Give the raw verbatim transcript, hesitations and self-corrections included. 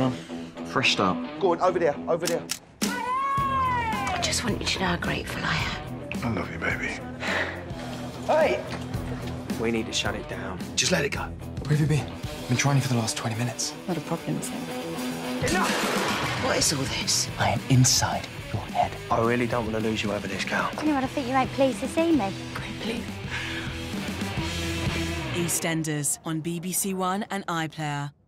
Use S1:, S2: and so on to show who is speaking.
S1: Come on. Fresh start.
S2: Go on, over there, over there.
S3: I just want you to know how grateful I am.
S4: I love you, baby.
S2: Hey!
S5: We need to shut it down.
S4: Just let it go.
S6: Where have you been? I've been trying you for the last twenty minutes.
S3: Not a problem, sir.
S2: Enough!
S3: What is all this?
S6: I am inside your head.
S5: I really don't want to lose you over this, Cal.
S7: Anyone, I think you ain't pleased to see me.
S3: Great, please.
S8: Eastenders on B B C One and iPlayer.